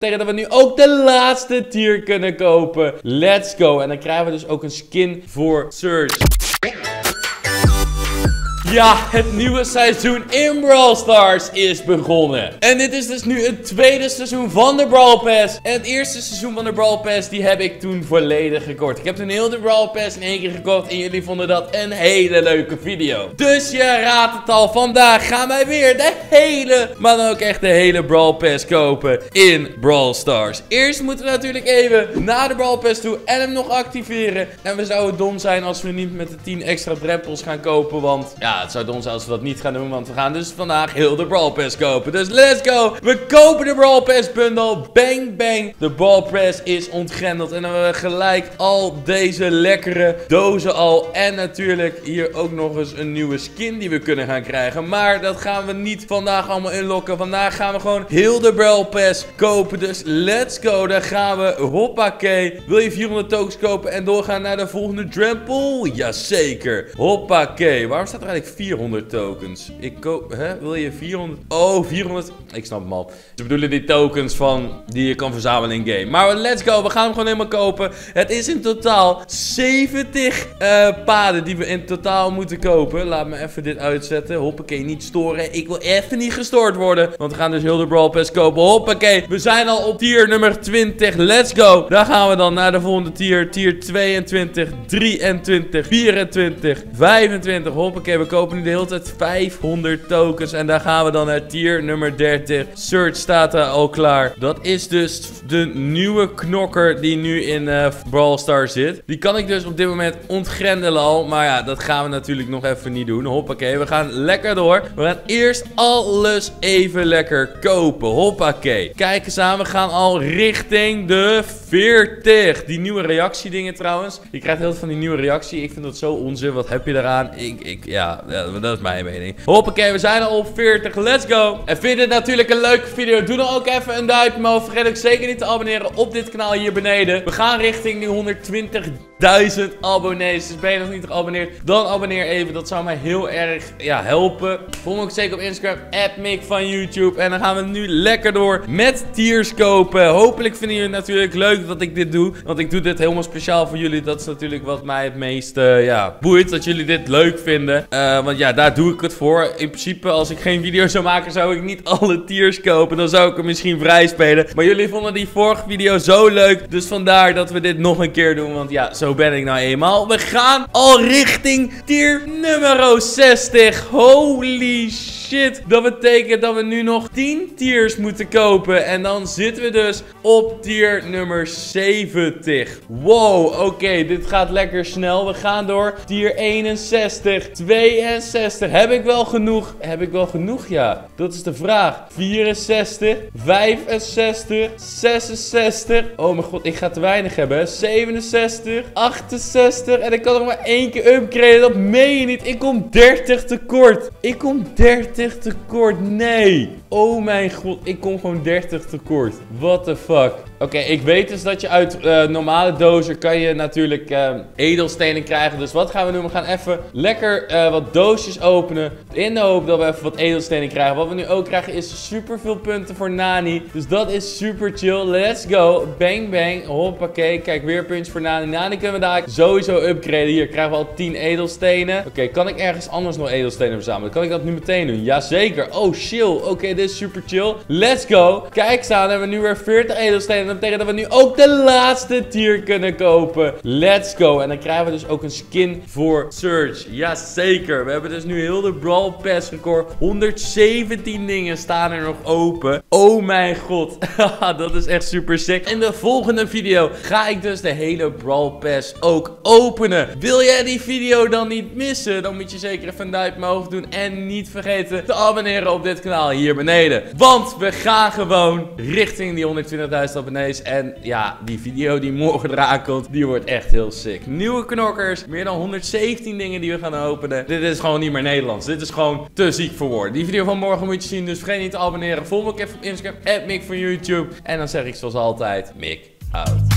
Tegen dat we nu ook de laatste tier kunnen kopen. Let's go. En dan krijgen we dus ook een skin voor Surge. Ja, het nieuwe seizoen in Brawl Stars is begonnen. En dit is dus nu het tweede seizoen van de Brawl Pass. En het eerste seizoen van de Brawl Pass, die heb ik toen volledig gekocht. Ik heb toen heel de Brawl Pass in één keer gekocht. En jullie vonden dat een hele leuke video. Dus je raadt het al, vandaag gaan wij weer de hele, maar dan ook echt de hele Brawl Pass kopen in Brawl Stars. Eerst moeten we natuurlijk even naar de Brawl Pass toe en hem nog activeren. En we zouden dom zijn als we niet met de 10 extra drempels gaan kopen, want ja, het zou dom zijn als we dat niet gaan doen, want we gaan dus vandaag heel de Brawl Pass kopen. Dus let's go! We kopen de Brawl Pass bundle. Bang, bang. De Brawl Pass is ontgrendeld. En dan hebben we gelijk al deze lekkere dozen al. En natuurlijk hier ook nog eens een nieuwe skin die we kunnen gaan krijgen. Maar dat gaan we niet vandaag allemaal inlokken. Vandaag gaan we gewoon heel de Brawl Pass kopen. Dus let's go. Daar gaan we. Hoppakee. Wil je 400 tokens kopen en doorgaan naar de volgende drempel? Jazeker. Hoppakee. Waarom staat er eigenlijk 400 tokens? Ik koop... Hè? Wil je 400? Oh, 400... Ik snap hem al. Ze bedoelen die tokens van... die je kan verzamelen in game. Maar let's go. We gaan hem gewoon helemaal kopen. Het is in totaal 70 paden die we in totaal moeten kopen. Laat me even dit uitzetten. Hoppakee, niet storen. Ik wil even niet gestoord worden. Want we gaan dus heel de Brawl Pass kopen. Hoppakee. We zijn al op tier nummer 20. Let's go. Daar gaan we dan naar de volgende tier. Tier 22, 23, 24, 25. Hoppakee, we kopen nu de hele tijd 500 tokens. En daar gaan we dan naar tier nummer 30. Surge staat er al klaar. Dat is dus de nieuwe knokker die nu in Brawl Stars zit. Die kan ik dus op dit moment ontgrendelen al. Maar ja, dat gaan we natuurlijk nog even niet doen. Hoppakee, we gaan lekker door. We gaan eerst alles even lekker kopen. Hoppakee. Kijk eens aan, we gaan al richting de 40. Die nieuwe reactiedingen trouwens. Je krijgt heel veel van die nieuwe reactie. Ik vind dat zo onzin. Wat heb je daaraan? Ja, dat is mijn mening. Hoppakee, we zijn al op 40. Let's go. En vind je dit natuurlijk een leuke video? Doe dan ook even een duimpje omhoog. Vergeet ook zeker niet te abonneren op dit kanaal hier beneden. We gaan richting nu 120.000 abonnees. Dus ben je nog niet geabonneerd, dan abonneer even. Dat zou mij heel erg helpen. Volg me ook zeker op Instagram, @Mick van YouTube. En dan gaan we nu lekker door met tiers kopen. Hopelijk vinden jullie het natuurlijk leuk dat ik dit doe. Want ik doe dit helemaal speciaal voor jullie. Dat is natuurlijk wat mij het meest boeit. Dat jullie dit leuk vinden. Want ja, daar doe ik het voor. In principe, als ik geen video zou maken, zou ik niet alle tiers kopen. Dan zou ik hem misschien vrij spelen. Maar jullie vonden die vorige video zo leuk. Dus vandaar dat we dit nog een keer doen. Want ja, zo ben ik nou eenmaal. We gaan al richting tier nummer 60. Holy shit. Dat betekent dat we nu nog 10 tiers moeten kopen. En dan zitten we dus op tier nummer 70. Wow, oké, dit gaat lekker snel. We gaan door. Tier 61, 62. Heb ik wel genoeg? Heb ik wel genoeg? Ja, dat is de vraag. 64, 65, 66. Oh mijn god, ik ga te weinig hebben. 67, 68. En ik kan nog maar 1 keer upgraden. Dat meen je niet. Ik kom 30 tekort. Ik kom 30 tekort. Nee. Oh mijn god, ik kom gewoon 30 tekort. What the fuck. Oké, ik weet dus dat je uit normale dozen kan je natuurlijk edelstenen krijgen. Dus wat gaan we doen? We gaan even lekker wat doosjes openen. In de hoop dat we even wat edelstenen krijgen. Wat we nu ook krijgen is super veel punten voor Nani. Dus dat is super chill. Let's go. Bang bang. Hoppakee. Kijk, weer puntjes voor Nani. Nani kunnen we daar sowieso upgraden. Hier krijgen we al 10 edelstenen. Oké, kan ik ergens anders nog edelstenen verzamelen? Kan ik dat nu meteen doen? Jazeker. Oh, chill. Oké, dit is super chill. Let's go. Kijk, staan hebben we nu weer 40 edelstenen. Dat betekent dat we nu ook de laatste tier kunnen kopen. Let's go. En dan krijgen we dus ook een skin voor Surge. Jazeker. We hebben dus nu heel de Brawl Pass record. 117 dingen staan er nog open. Oh mijn god. Dat is echt super sick. In de volgende video ga ik dus de hele Brawl Pass ook openen. Wil jij die video dan niet missen? Dan moet je zeker even een duimpje omhoog doen. En niet vergeten te abonneren op dit kanaal hier beneden. Want we gaan gewoon richting die 120.000 abonnees. En ja, die video die morgen eraan komt, die wordt echt heel sick. Nieuwe knokkers. Meer dan 117 dingen die we gaan openen. Dit is gewoon niet meer Nederlands. Dit is gewoon te ziek voor woorden. Die video van morgen moet je zien. Dus vergeet niet te abonneren. Volg me ook even op Instagram, @Mick van YouTube. En dan zeg ik zoals altijd, Mick out.